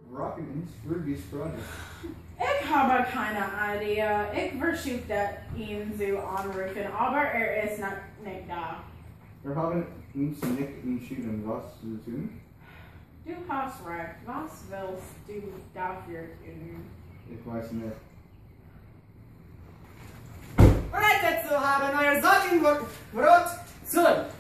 Rocken würde die Sprache. Ich habe keine Idee. Ich versuchte ihn zu anrufen, aber ist nicht da. Wir haben uns nicht entschieden, was zu tun. Du hast recht. Was willst du dafür tun? Ich weiß nicht. Bereit dazu haben, euer Sorgenbrot zurück.